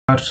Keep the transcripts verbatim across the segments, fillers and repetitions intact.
यार,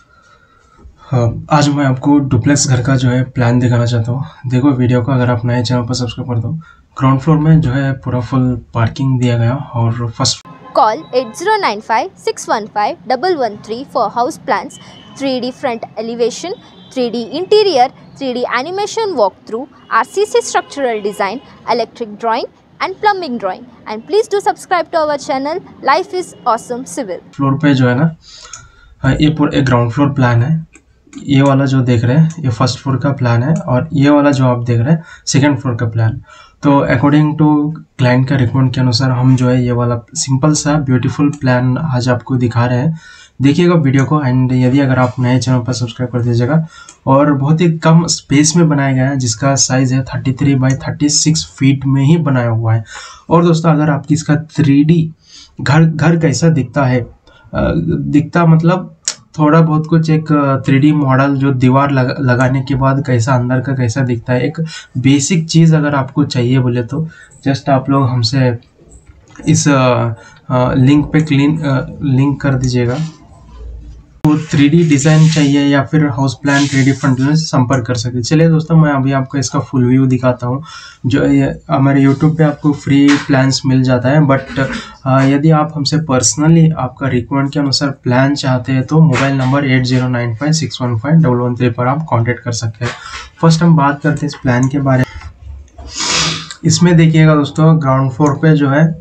हाँ, आज मैं आपको डुप्लेक्स घर का जो है प्लान दिखाना चाहता हूँ। देखो वीडियो को, अगर आप नए चैनल पर सब्सक्राइब कर दो। ग्राउंड फ्लोर में जो है पूरा फुल पार्किंग दिया गया और first Call eight zero nine five six one five one one three for house plans, three D front elevation, three D interior, three D animation walkthrough, R C C structural design, electric drawing and plumbing drawing. And please do subscribe to our channel Life is Awesome Civil. Floor पे जो है ना, हाँ, ये पूरा एक ground floor plan है। ये वाला जो देख रहे हैं ये फर्स्ट फ्लोर का प्लान है और ये वाला जो आप देख रहे हैं सेकंड फ्लोर का प्लान। तो अकॉर्डिंग टू क्लाइंट का रिकमेंड के अनुसार हम जो है ये वाला सिंपल सा ब्यूटीफुल प्लान आज आपको दिखा रहे हैं। देखिएगा वीडियो को, एंड यदि अगर आप नए चैनल पर सब्सक्राइब कर दीजिएगा। और बहुत ही कम स्पेस में बनाया गया है, जिसका साइज़ है thirty three by thirty six feet में ही बनाया हुआ है। और दोस्तों, अगर आपकी इसका थ्री डी घर घर कैसा दिखता है, दिखता मतलब थोड़ा बहुत कुछ एक थ्री डी मॉडल जो दीवार लगा, लगाने के बाद कैसा अंदर का कैसा दिखता है, एक बेसिक चीज़ अगर आपको चाहिए बोले तो जस्ट आप लोग हमसे इस लिंक पे क्लिन लिंक कर दीजिएगा। तो थ्री डी डिज़ाइन चाहिए या फिर house plan three D front में संपर्क कर सकते। चलिए दोस्तों, मैं अभी आपको इसका फुल व्यू दिखाता हूँ। जो हमारे यूट्यूब पे आपको फ्री प्लान्स मिल जाता है, बट यदि आप हमसे पर्सनली आपका रिक्वायरमेंट के अनुसार प्लान चाहते हैं तो mobile number eight zero nine five six one five double one three पर आप कॉन्टेक्ट कर सकते हैं। फर्स्ट हम बात करते हैं इस प्लान के बारे में। इसमें देखिएगा दोस्तों, ग्राउंड फ्लोर पे जो है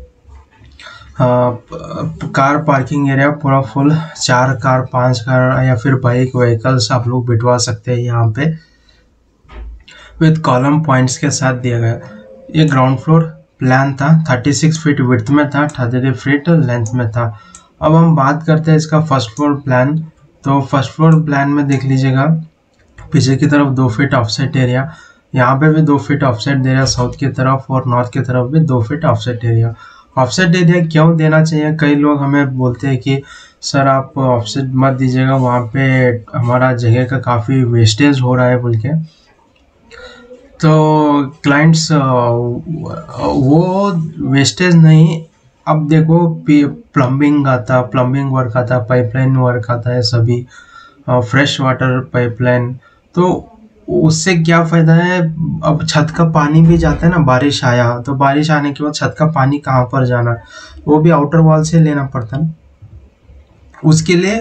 आ, कार पार्किंग एरिया पूरा फुल, चार कार पांच कार या फिर बाइक व्हीकल्स आप लोग बिठवा सकते हैं यहाँ पे, विद कॉलम पॉइंट्स के साथ दिया गया। ये ग्राउंड फ्लोर प्लान था, थर्टी सिक्स फीट विड्थ में था, थर्टी फीट लेंथ में था। अब हम बात करते हैं इसका फर्स्ट फ्लोर प्लान। तो फर्स्ट फ्लोर प्लान में देख लीजिएगा, पीछे की तरफ दो फीट ऑफसेट एरिया, यहाँ पे भी दो फीट ऑफसेट दे रहा, साउथ की तरफ और नॉर्थ की तरफ भी दो feet offset area. Offset area क्यों देना चाहिए? कई लोग हमें बोलते हैं कि सर आप ऑफसेट मत दीजिएगा, वहाँ पे हमारा जगह का काफ़ी वेस्टेज हो रहा है बोल के। तो क्लाइंट्स वो वेस्टेज नहीं, अब देखो प्लम्बिंग आता, प्लम्बिंग वर्क आता, पाइपलाइन वर्क आता है, सभी फ्रेश वाटर पाइपलाइन। तो उससे क्या फ़ायदा है? अब छत का पानी भी जाता है ना, बारिश आया तो बारिश आने के बाद छत का पानी कहाँ पर जाना, वो भी आउटर वॉल से लेना पड़ता है। उसके लिए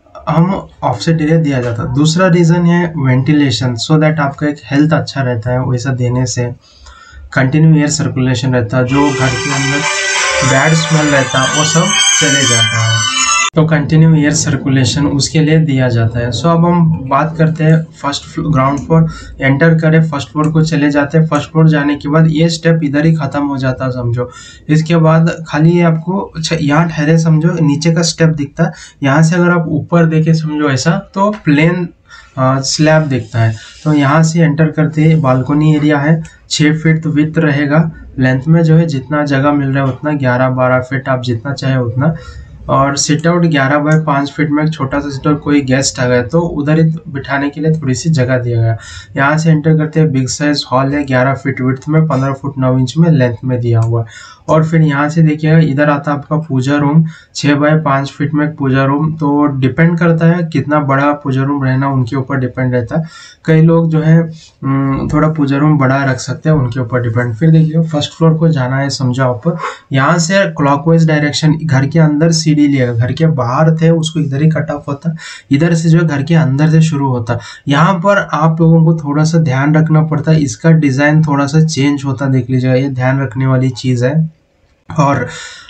हम ऑफसेट एरिया दिया जाता है। दूसरा रीज़न है वेंटिलेशन, सो दैट आपका एक हेल्थ अच्छा रहता है। वैसा देने से कंटिन्यू एयर सर्कुलेशन रहता है, जो घर के अंदर बैड स्मेल रहता है वो सब चले जाता है। तो कंटिन्यू एयर सर्कुलेशन उसके लिए दिया जाता है। सो अब हम बात करते हैं फर्स्ट ग्राउंड फ्लोर एंटर करें, फर्स्ट फ्लोर को चले जाते हैं। फर्स्ट फ्लोर जाने के बाद ये स्टेप इधर ही ख़त्म हो जाता है समझो। इसके बाद खाली ये आपको, अच्छा यहाँ ठहरे समझो, नीचे का स्टेप दिखता है। यहाँ से अगर आप ऊपर देखें समझो ऐसा, तो प्लेन स्लैब दिखता है। तो यहाँ से एंटर करते ही बालकोनी एरिया है, छः फीट विड्थ रहेगा। लेंथ में जो है जितना जगह मिल रहा है उतना, ग्यारह बारह फीट आप जितना चाहे उतना। और सिट आउट ग्यारह बाय पाँच फीट में एक छोटा सा सिट आउट, कोई गेस्ट आ गया तो उधर ही बिठाने के लिए थोड़ी सी जगह दिया गया। यहाँ से एंटर करते हैं, बिग साइज हॉल है, ग्यारह फीट विड्थ में, पंद्रह फुट नौ इंच में लेंथ में दिया हुआ है। और फिर यहाँ से देखिएगा, इधर आता है आपका पूजा रूम, छः बाय पाँच फीट में एक पूजा रूम। तो डिपेंड करता है कितना बड़ा पूजा रूम रहना, उनके ऊपर डिपेंड रहता है। कई लोग जो है थोड़ा पूजा रूम बड़ा रख सकते हैं, उनके ऊपर डिपेंड। फिर देखिए फर्स्ट फ्लोर को जाना है समझो आप, यहाँ से क्लॉकवाइज डायरेक्शन, घर के अंदर सीढ़ी लिएगा, घर के बाहर थे उसको इधर ही कट ऑफ होता, इधर से जो है घर के अंदर से शुरू होता। यहाँ पर आप लोगों को थोड़ा सा ध्यान रखना पड़ता है, इसका डिज़ाइन थोड़ा सा चेंज होता, देख लीजिएगा, ये ध्यान रखने वाली चीज़ है। और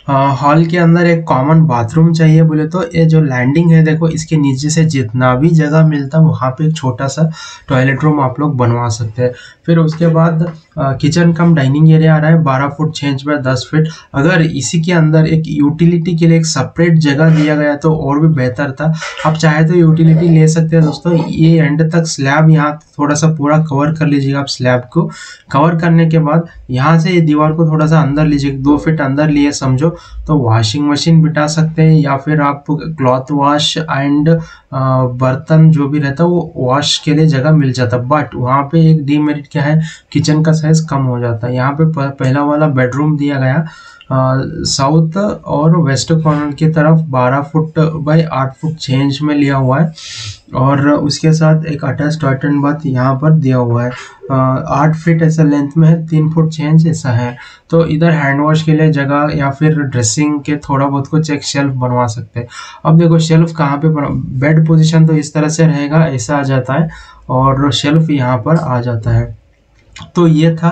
हॉल के अंदर एक कॉमन बाथरूम चाहिए बोले तो ये जो लैंडिंग है देखो, इसके नीचे से जितना भी जगह मिलता है वहाँ पे एक छोटा सा टॉयलेट रूम आप लोग बनवा सकते हैं। फिर उसके बाद किचन कम डाइनिंग एरिया आ रहा है, बारह फुट छः इंच बाय दस फीट। अगर इसी के अंदर एक यूटिलिटी के लिए एक सेपरेट जगह दिया गया तो और भी बेहतर था। आप चाहे तो यूटिलिटी ले सकते हैं दोस्तों। ये एंड तक स्लैब यहाँ थोड़ा सा पूरा कवर कर लीजिएगा। आप स्लैब को कवर करने के बाद यहाँ से ये दीवार को थोड़ा सा अंदर लीजिए, दो फीट अंदर लिए समझो, तो वॉशिंग मशीन बिठा सकते हैं, या फिर आप क्लॉथ वॉश एंड बर्तन जो भी रहता है वो वॉश के लिए जगह मिल जाता। बट वहाँ पे एक डीमेरिट क्या है, किचन का साइज कम हो जाता है। यहाँ पे पहला वाला बेडरूम दिया गया साउथ और वेस्ट कॉर्नर की तरफ बारह फुट बाई आठ फुट चेंज में लिया हुआ है और उसके साथ एक अटैच टॉयलेट एंड बाथ यहाँ पर दिया हुआ है। आठ फीट ऐसा लेंथ में है, तीन फुट चेंज ऐसा है। तो इधर हैंड वॉश के लिए जगह या फिर ड्रेसिंग के थोड़ा बहुत कुछ एक शेल्फ बनवा सकते हैं। अब देखो शेल्फ कहाँ पे, बेड पोजीशन तो इस तरह से रहेगा, ऐसा आ जाता है और शेल्फ यहाँ पर आ जाता है। तो ये था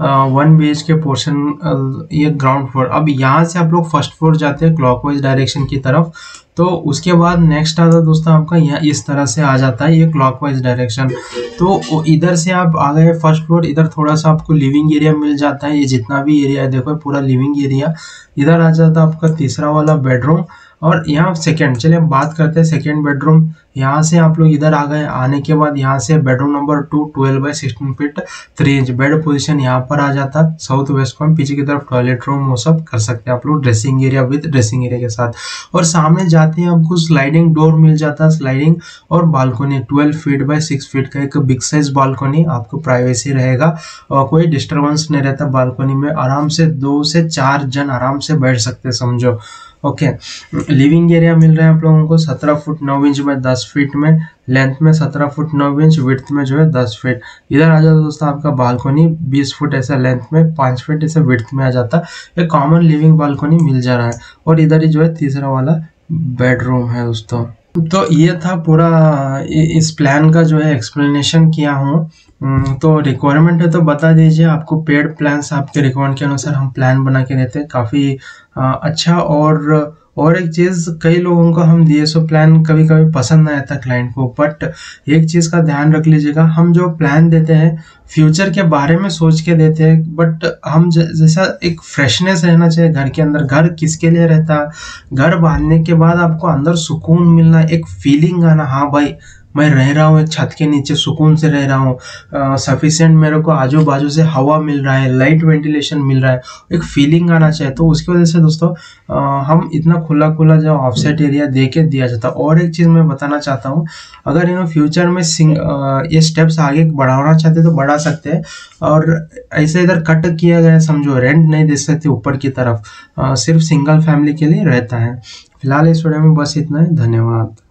one B H K portion, ये ग्राउंड फ्लोर। अब यहाँ से आप लोग फर्स्ट फ्लोर जाते हैं क्लॉकवाइज डायरेक्शन की तरफ, तो उसके बाद नेक्स्ट आता है दोस्तों आपका यहाँ इस तरह से आ जाता है ये क्लॉकवाइज डायरेक्शन। तो इधर से आप आ गए फर्स्ट फ्लोर, इधर थोड़ा सा आपको लिविंग एरिया मिल जाता है। ये जितना भी एरिया है देखो पूरा लिविंग एरिया। इधर आ जाता है आपका तीसरा वाला बेडरूम और यहाँ सेकंड, चलिए बात करते हैं सेकंड बेडरूम। यहाँ से आप लोग इधर आ गए, आने के बाद यहाँ से bedroom number two twelve by sixteen feet three inch bed position यहाँ पर आ जाता है। साउथ वेस्ट कॉर्नर, पीछे की तरफ टॉयलेट रूम, वो सब कर सकते हैं आप लोग, dressing area with dressing area के साथ। और सामने जाते हैं आपको स्लाइडिंग डोर मिल जाता है, स्लाइडिंग और balcony twelve feet by six feet का एक बिग साइज बालकोनी, आपको प्राइवेसी रहेगा और कोई डिस्टर्बेंस नहीं रहता। बालकोनी में आराम से दो से चार जन आराम से बैठ सकते समझो। ओके, लिविंग एरिया मिल रहा है आप लोगों को सत्रह फुट नौ इंच में दस फीट में, लेंथ में सत्रह फुट नौ इंच, विड्थ में जो है दस फीट। इधर आ जाता है दोस्तों आपका बालकोनी बीस फुट ऐसा लेंथ में, पाँच फीट ऐसे विड्थ में आ जाता है। एक कॉमन लिविंग बालकोनी मिल जा रहा है और इधर ही जो है तीसरा वाला बेडरूम है दोस्तों। तो ये था पूरा इस प्लान का जो है एक्सप्लेनेशन किया हूँ। तो रिक्वायरमेंट है तो बता दीजिए, आपको पेड प्लान्स आपके रिक्वायरमेंट के अनुसार हम प्लान बना के देते हैं काफ़ी अच्छा। और और एक चीज़, कई लोगों को हम दिए सो प्लान कभी कभी पसंद नहीं आता क्लाइंट को, बट एक चीज़ का ध्यान रख लीजिएगा, हम जो प्लान देते हैं फ्यूचर के बारे में सोच के देते हैं, बट हम जैसा एक फ्रेशनेस रहना चाहिए घर के अंदर। घर किसके लिए रहता है, घर बांधने के बाद आपको अंदर सुकून मिलना, एक फीलिंग आना, हाँ भाई मैं रह रहा हूँ एक छत के नीचे सुकून से रह रहा हूँ, सफिशिएंट मेरे को आजू बाजू से हवा मिल रहा है, लाइट वेंटिलेशन मिल रहा है, एक फीलिंग आना चाहिए। तो उसकी वजह से दोस्तों आ, हम इतना खुला खुला जो ऑफसेट एरिया दे के दिया जाता है। और एक चीज़ मैं बताना चाहता हूँ, अगर इन फ्यूचर में सिंग आ, ये स्टेप्स आगे बढ़ाना चाहते तो बढ़ा सकते हैं, और ऐसे इधर कट किया गया समझो, रेंट नहीं दे सकते ऊपर की तरफ, आ, सिर्फ सिंगल फैमिली के लिए रहता है। फिलहाल इस वीडियो में बस इतना ही, धन्यवाद।